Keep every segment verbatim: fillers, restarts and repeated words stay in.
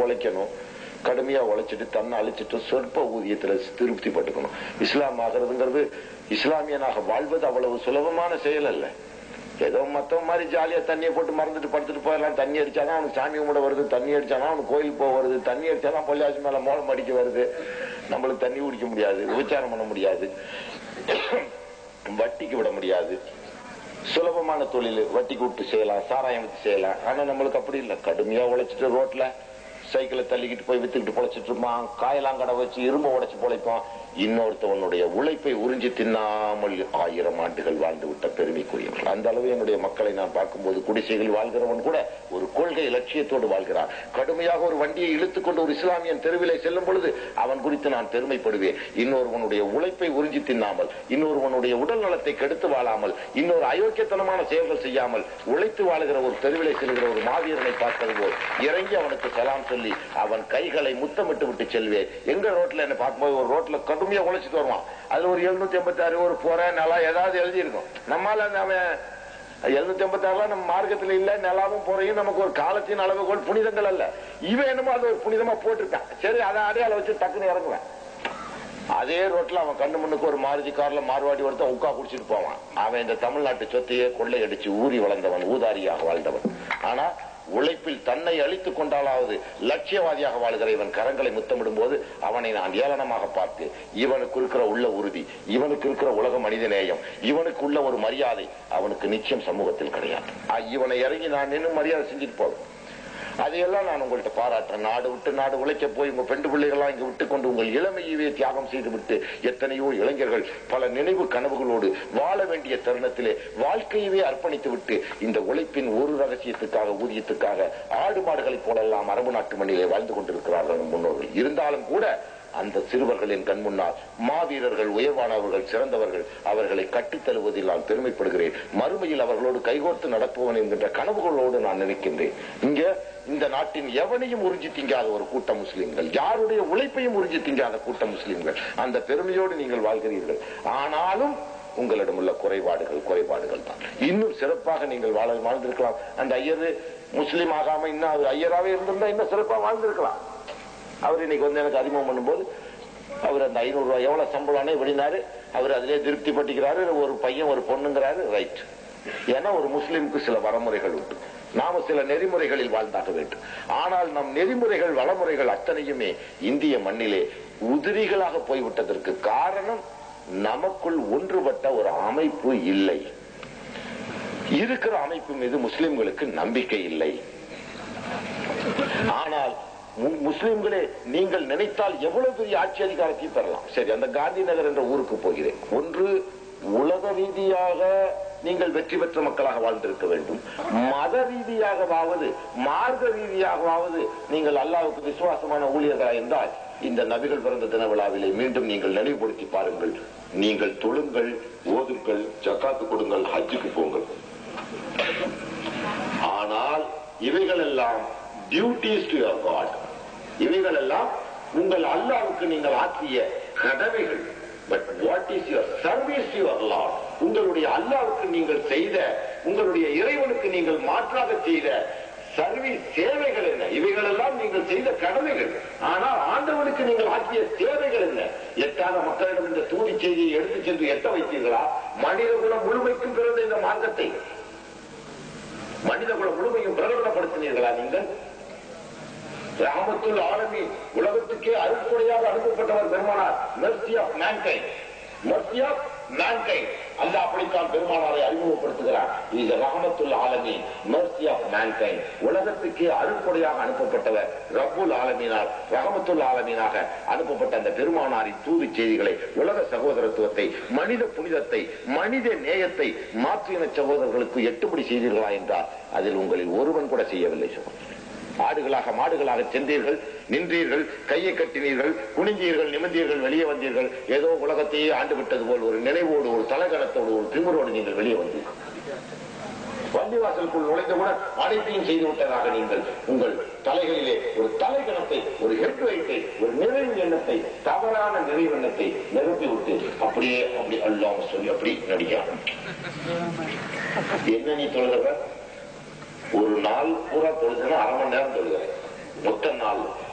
உழைக்கணும், கடுமையா உழைச்சிட்டு தன்னை அழிச்சிட்டு சொற்ப ஊதியத்துல திருப்தி பட்டுக்கணும். இஸ்லாம் ஆகிறதுங்கிறது, இஸ்லாமியனாக வாழ்வது அவ்வளவு சுலபமான செயல் அல்ல. ஏதோ மத்தவங்க மாதிரி ஜாலியா தண்ணியை போட்டு மறந்துட்டு படுத்துட்டு போயிடலாம். தண்ணி அடிச்சாதான் அவனுக்கு சாமி கும்பிட வருது, தண்ணி அடிச்சாதான் அவனுக்கு கோயில் போக வருது, தண்ணி அடிச்சாதான் பள்ளியாசி மேல மோளம் அடிக்க வருது. நம்மளுக்கு தண்ணி குடிக்க முடியாது, விபச்சாரம் பண்ண முடியாது, வட்டிக்கு விட முடியாது. சுலபமான தொழில் வட்டிக்கு விட்டு செய்யலாம், சாராயம் விட்டு செய்யலாம். ஆனா நம்மளுக்கு அப்படி இல்லை. கடுமையா உழைச்சிட்டு ரோட்ல சைக்கிளை தள்ளிக்கிட்டு போய் வித்துக்கிட்டு பொழைச்சிட்டு இருப்பான், காயலாங்கடை வச்சு இரும்பு உடைச்சு பொழைப்பான். இன்னொருத்தவனுடைய உழைப்பை உறிஞ்சி தின்னாமல் ஆயிரம் ஆண்டுகள் வாழ்ந்து விட்ட பெருமைக்குரியவர்கள். அந்த அளவு என்னுடைய மக்களை நான் பார்க்கும்போது, குடிசைகளில் வாழ்கிறவன் கூட ஒரு கொள்கை லட்சியத்தோடு வாழ்கிறான். கடுமையாக ஒரு வண்டியை இழுத்துக் கொண்டு ஒரு இஸ்லாமியன் தெருவிலே செல்லும் பொழுது அவன் குறித்து நான் பெருமைப்படுவேன். இன்னொருவனுடைய உழைப்பை உறிஞ்சி தின்னாமல், இன்னொருவனுடைய உடல் நலத்தை கெடுத்து வாழாமல், இன்னொரு அயோக்கியத்தனமான செயல்கள் செய்யாமல் உழைத்து வாழுகிற ஒரு தெருவிலே செல்கிற ஒரு மாவீரனை பார்ப்பது போல் இறங்கி அவனுக்கு சலாம் சொல்லி அவன் கைகளை முத்தமிட்டு விட்டு செல்வேன். எங்க ரோட்ல என்ன பார்க்கும்போது, ஒரு ரோட்ல கடுமையா உழைச்சிட்டு வருவான், அதுல ஒரு எழுநூத்தி எண்பத்தி ஆறு ஒரு போறேன் நல்லா ஏதாவது எழுதி இருக்கும். நம்மால அவன் எழுநூத்தி எண்பத்தி ஆறுலாம் நம்ம மார்க்கத்துல இல்ல, நிலாவும் போறையும் நமக்கு ஒரு காலத்தின் அளவுகோல் புனிதங்கள் அல்ல. இவன் என்னமோ அது ஒரு புனிதமா போட்டிருக்கான். சரி, அதை அடையாள வச்சு டக்குன்னு இறங்குவேன். அதே ரோட்ல அவன் கண்ணு முன்னுக்கு ஒரு மாருதி கார்ல மார்வாடி ஒருத்தன் உட்கா குடிச்சிட்டு போவான். அவன் இந்த தமிழ்நாட்டு சொத்தையே கொள்ளையடிச்சு ஊறி வளர்ந்தவன், ஊதாரியாக வாழ்ந்தவன். ஆனா உழைப்பில் தன்னை அழித்துக் கொண்டாலாவது லட்சியவாதியாக வாழ்கிற இவன் கரங்களை முத்தமிடும் போது அவனை நான் ஏளனமாக பார்த்து, இவனுக்கு இருக்கிற உள்ள உறுதி, இவனுக்கு இருக்கிற உலக மனித நேயம், இவனுக்கு உள்ள ஒரு மரியாதை அவனுக்கு நிச்சயம் சமூகத்தில் கிடையாது. இவனை இறங்கி நான் இன்னும் மரியாதை செஞ்சுட்டு போவேன். அதையெல்லாம் நான் உங்கள்கிட்ட பாராட்டுறேன். நாடு விட்டு நாடு உழைக்க போய் உங்க பெண்டு பிள்ளைகள்லாம் இங்க விட்டு கொண்டு உங்கள் இளமையவே தியாகம் செய்து விட்டு எத்தனையோ இளைஞர்கள் பல நினைவு கனவுகளோடு வாழ வேண்டிய தருணத்திலே வாழ்க்கையவே அர்ப்பணித்து விட்டு இந்த உழைப்பின் ஒரு ரகசியத்துக்காக, ஊதியத்துக்காக ஆடு மாடுகளைப் போலெல்லாம் அரபு நாட்டு மண்ணிலே வாழ்ந்து கொண்டிருக்கிறார்கள் முன்னோர்கள். இருந்தாலும் கூட அந்த சிறுவர்களின் கண் முன்னால் மாவீரர்கள், உயர்வானவர்கள், சிறந்தவர்கள், அவர்களை கட்டித் தருவதில் நான் பெருமைப்படுகிறேன். மறுமையில் அவர்களோடு கைகோர்த்து நடப்பவன் என்கின்ற கனவுகளோடு நான் நினைக்கின்றேன். இங்க இந்த நாட்டின் எவனையும் உறிஞ்சி திங்காத ஒரு கூட்டம் முஸ்லிம்கள், யாருடைய உழைப்பையும் உறிஞ்சி திங்காத கூட்டம் முஸ்லிம்கள். அந்த பெருமையோடு நீங்கள் வாழ்கிறீர்கள். ஆனாலும் உங்களிடம் உள்ள குறைபாடுகள் குறைபாடுகள் தான். இன்னும் சிறப்பாக நீங்கள் வாழ வாழ்ந்திருக்கலாம். அந்த ஐயர் முஸ்லீம் ஆகாம இன்னும் அவர் ஐயராகவே இருந்திருந்தா இன்னும் சிறப்பாக வாழ்ந்திருக்கலாம். அவர் இன்னைக்கு வந்து எனக்கு அறிமுகம் பண்ணும்போது அவர் அந்த ஐநூறு ரூபாய் எவ்வளவு சம்பளம்னே விடினாரு. அவர் அதிலே திருப்தி பட்டிக்கிறாரு. ஒரு பையன் ஒரு பொண்ணுங்கிறாரு. ரைட். ஏன்னா ஒரு முஸ்லிமுக்கு சில வரமுறைகள் உண்டு. நாம சில நெறிமுறைகளில் வாழ்ந்தாக வேண்டும். ஆனால் நம் நெறிமுறைகள், வளமுறைகள் அத்தனையுமே இந்திய மண்ணிலே உதிரிகளாக போய்விட்டதற்கு காரணம் நமக்குள் ஒன்றுபட்ட ஒரு அமைப்பு இல்லை. இருக்கிற அமைப்பு மீது முஸ்லிம்களுக்கு நம்பிக்கை இல்லை. ஆனால் முஸ்லிம்களே, நீங்கள் நினைத்தால் எவ்வளவு பெரிய ஆட்சி அதிகாரத்தையும் பெறலாம். சரி, அந்த காந்தி நகர் என்ற ஊருக்கு போகிறேன். ஒன்று, உலக ரீதியாக நீங்கள் வெற்றி பெற்ற மக்களாக வாழ்ந்திருக்க வேண்டும். மத ரீதியாகவாவது மார்க்க ரீதியாகவாவது நீங்கள் அல்லாஹ்வுக்கு விசுவாசமான ஊழியர்களா இருந்தால் இந்த நபிகள் பிறந்த தின விழாவிலே மீண்டும் நீங்கள் நினைவுபடுத்தி பாருங்கள். நீங்கள் தொழுங்கள், ஓதுங்கள், ஜக்காத்து கொடுங்கள், ஹஜ்ஜுக்கு போங்கள். ஆனால் இவைகள் எல்லாம் duties to your God. இவைகள் எல்லாம் உங்கள் அல்லாஹ்வுக்கு நீங்கள் ஆற்றிய கடமைகள். But what is your service to your Lord? உங்களுடைய அல்லாஹ்வுக்கு நீங்கள் செய்த, உங்களுடைய இறைவனுக்கு நீங்கள் மாற்றாக செய்த சர்வீஸ் சேவைகள் என்ன? இவைகள் எல்லாம் நீங்கள் செய்த கடமைகள். ஆனால் ஆண்டவனுக்கு நீங்கள் ஆற்றிய சேவைகள் என்ன? எட்டாத மக்களிடம் இந்த தூதி செய்தியை எடுத்து சென்று எட்ட வைத்தீர்களா? மனித குலம் முழுமைக்கும் பிறந்த இந்த மார்க்கத்தை, மனித குலம் முழுமையும் பிரகடனப்படுத்தினீர்களா? நீங்கள் ரஹமத்துல் ஆலமீன், உலகத்துக்கே அருட்கொடையாக அனுப்பப்பட்டவர் பெருமானார். Mercy of mankind, mercy of mankind. அல்லாஹ் அப்படித்தான் பெருமானாரை அறிமுகப்படுத்துகிறார். இது ரஹமத்துல் ஆலமீன், மெர்சி ஆஃப் மேன்கைண்ட். உலகத்துக்கே அருட்கொடையாக அனுப்பப்பட்டவர் ரப்புல் ஆலமீனார், ரஹமத்துல் ஆலமீனாக அனுப்பப்பட்ட அந்த பெருமானாரின் தூது செய்திகளை, உலக சகோதரத்துவத்தை, மனித புனிதத்தை, மனித நேயத்தை மாற்றின சகோதரர்களுக்கு எட்டுப்படி செய்தீர்களா என்றால் அதில் உங்களில் ஒருவன் கூட செய்யவில்லை. ஆடுகளாக மாடுகளாக சென்றீர்கள், நின்றீர்கள், கையை கட்டினீர்கள், குனிஞ்சீர்கள், நிமிந்தீர்கள், வெளியே வந்தீர்கள். ஏதோ உலகத்தையே ஆண்டு விட்டது போல் ஒரு நினைவோடு, ஒரு தலைகணத்தோடு, ஒரு திமிரோடு நீங்கள் வெளியே வந்தீர்கள். பள்ளிவாசலுக்குள் நுழைந்தவுடன் அனைத்தையும் செய்து விட்டதாக நீங்கள் உங்கள் தலைகளிலே ஒரு தலைகணத்தை, ஒரு ஹெட் வெயிட்டை, ஒரு நிறைவு எண்ணத்தை, தவறான நிறைவு எண்ணத்தை நிரப்பி விட்டு அப்படியே அப்படி அல்லாம சொல்லி அப்படி நடிக்கலாம். என்ன நீ தொழுகிறவ? ஒரு நாள் பூரா தொழுதுன்னா அரை மணி நேரம் தொழுகிறேன். மொத்த நாள்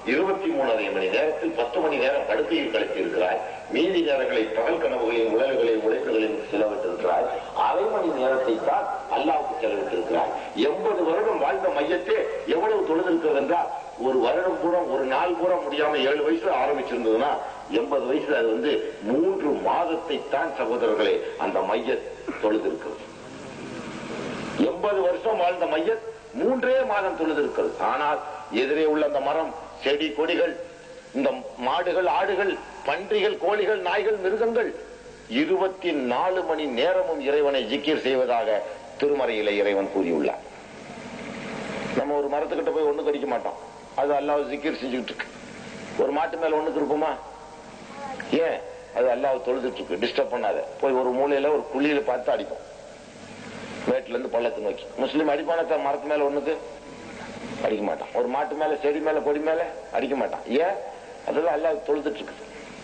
இருபத்தி மூணரை மணி நேரத்தில் பத்து மணி நேரம் படுக்கையில் கழித்திருக்கிறாய். மீதி நேரங்களை பகல் கனவுகளின் உடல்களின் உழைப்புகளின் செலவிட்டிருக்கிறாய். அரை மணி நேரத்தை தான் அல்லாவுக்கு செலவிட்டிருக்கிறாய். எண்பது வருடம் வாழ்ந்த மையத்தே எவ்வளவு தொழுதிருக்கிறது என்றால், ஒரு வருடம் பூரா ஒரு நாள் பூரா முடியாம ஏழு வயசுல ஆரம்பிச்சிருந்ததுன்னா எண்பது வயசுல அது வந்து மூன்று மாதத்தை தான் சகோதரர்களே அந்த மைய தொழுதிருக்கிறது. எண்பது வருஷம் வாழ்ந்த மைய மூன்றே மாதம் தொழுதிருக்கிறது. ஆனால் எதிரே உள்ள அந்த மரம், செடி, கொடிகள், இந்த மாடுகள், ஆடுகள், பன்றிகள், கோழிகள், நாய்கள், மிருகங்கள் இருபத்தி நாலு மணி நேரமும் இறைவனை ஜிக்கீர் செய்வதாக திருமறையில இறைவன் கூறியுள்ளார். நம்ம ஒரு மரத்துக்கிட்ட போய் ஒண்ணு கடிக்க மாட்டோம், அது அல்லாஹ் ஜிக்கீர் செஞ்சுட்டு இருக்கு. ஒரு மாட்டு மேல ஒண்ணுக்கு இருப்போமா? ஏன்? அது அல்லாஹ் தொழுதுட்டு இருக்கு, டிஸ்டர்ப் பண்ணாத. போய் ஒரு மூலையில ஒரு குழியில பார்த்து அடிப்போம், மேட்டுல இருந்து பள்ளத்தை நோக்கி. முஸ்லீம் அடிப்பான மரத்து மேல ஒண்ணுக்கு அடிக்க மாட்டான். ஒரு மாட்டு மேல, செடி மேல, கொடி மேல அடிக்க மாட்டான். ஏன்? அதெல்லாம் அல்லாஹ் தொழுதுட்டு இருக்கு.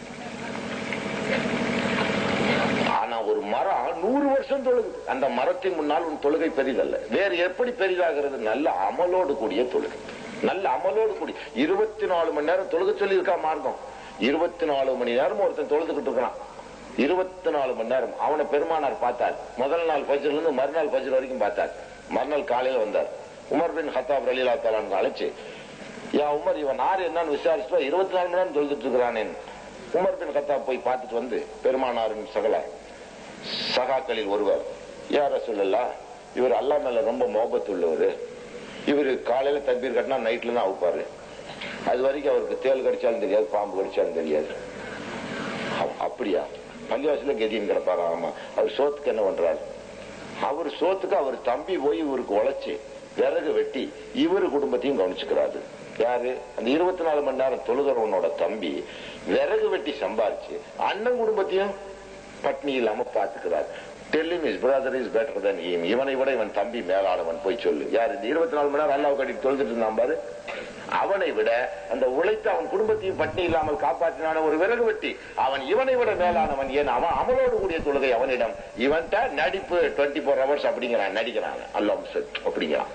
ஆனா ஒரு மரம் நூறு வருஷம் தொழுது. அந்த மரத்தின் முன்னால் உன் தொழுகை பெரிதல்ல. வேறு எப்படி பெரிதாகிறது? நல்ல அமலோடு கூடிய தொழுகை, நல்ல அமலோடு கூடிய. இருபத்தி நாலு மணி நேரம் தொழுக சொல்லி இருக்கா மார்க்கம். இருபத்தி நாலு மணி நேரம் ஒருத்தன் தொழுதுகிட்டு இருக்கிறான். இருபத்தி நாலு மணி நேரம் அவனை பெருமானார் பார்த்தார். முதல் நாள் ஃபஜ்ர்ல இருந்து மறுநாள் ஃபஜ்ர் வரைக்கும் பார்த்தார். மறுநாள் காலையில வந்தார். உமர் பின் ஹத்தாப் ரலியல்லாஹு தஆலா அழைச்சு, யா உமர், இவன் ஆறு என்னன்னு விசாரிச்சுட்டா இருபத்தி நாலு மணி நேரம் தொழுதுட்டு இருக்கிறானே. உமர் பின் ஹத்தாப் போய் பார்த்துட்டு வந்து, பெருமானாரின் சகல சகாக்களில் ஒருவர், யா ரசூலல்லாஹ், இவர் அல்லாஹ் மேல ரொம்ப மோபத்து உள்ளவர். இவரு காலையில தக்பீர் கட்டினா நைட்ல தான் அவுப்பாரு. அது வரைக்கும் அவருக்கு தேல் கடிச்சாலும் தெரியாது, பாம்பு கடிச்சாலும் தெரியாது. அப்படியா? பள்ளிவாசல கெதின்னு கிடப்பாரு. ஆமா. அவர் சோத்துக்கு என்ன பண்றாரு? அவர் சோத்துக்கு அவர் தம்பி போய் இவருக்கு உழைச்சு விறகு வெட்டி இவரு குடும்பத்தையும் கவனிச்சுக்கிறாரு. யாரு? அந்த இருபத்தி நாலு மணி நேரம் தொழுகிறவனோட தம்பி விறகு வெட்டி சம்பாரிச்சு அண்ணன் குடும்பத்தையும் பட்னி இல்லாம பாத்துக்கிறார். Telling his brother is better than him. இவனை விட இவன் தம்பி மேலானவன். போய் சொல்லு. யாரு? இந்த இருபத்தி நாலு மணி நேரம் அல்லாஹ் கட்டிட்டு தொழுதுட்டு இருந்தான் பாரு, அவனை விட அந்த உழைத்து அவன் குடும்பத்தையும் பட்டினி இல்லாமல் காப்பாற்றினான ஒரு விறகு வெட்டி அவன் இவனை விட மேலானவன். ஏன்? அவன் அமலோடு கூடிய தொழுகை அவனிடம். இவன்ட்ட நடிப்பு டுவெண்ட்டி போர் ஹவர்ஸ் அப்படிங்கிறான், நடிக்கிறான், அல்லாஹ் அப்படிங்கிறான்.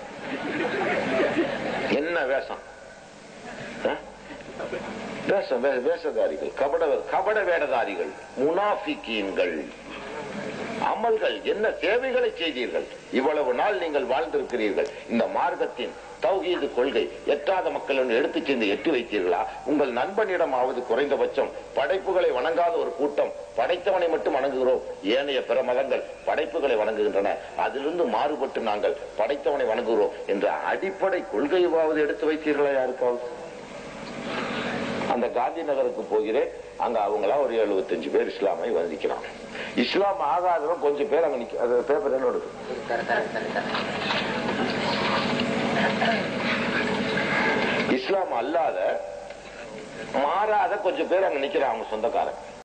என்ன வேஷம்? வேஷம், வேஷதாரிகள், கபட கபட வேடதாரிகள், முனாஃபிகீன்கள். அமல்கள் என்ன சேவைகளை செய்தீர்கள்? இவ்வளவு நாள் நீங்கள் வாழ்ந்திருக்கிறீர்கள். இந்த மார்க்கத்தின் தௌஹீது கொள்கை எட்டாத மக்கள் எடுத்து சென்று எட்டு வைத்தீர்களா? உங்கள் நண்பனிடமாவது குறைந்தபட்சம் படைப்புகளை வணங்காத ஒரு கூட்டம் படைத்தவனை மட்டும் வணங்குகிறோம், ஏனைய பிற மதங்கள் படைப்புகளை வணங்குகின்றன, அதிலிருந்து மாறுபட்டு நாங்கள் படைத்தவனை வணங்குகிறோம் என்ற அடிப்படை கொள்கையாவது எடுத்து வைத்தீர்களா யாருக்காவது? அந்த காந்தி நகருக்கு போகிறேன், அங்க அவங்களா ஒரு எழுபத்தஞ்சு பேர் இஸ்லாமை வந்திக்கிறான். இஸ்லாம் ஆகாதவன் கொஞ்சம் பேர் அங்க நிக்க. அது பேப்பர் என்னோட இஸ்லாம் அல்லாத மாறாத கொஞ்சம் பேர் அங்க நிக்கிறான், அவங்க சொந்தக்காரன்.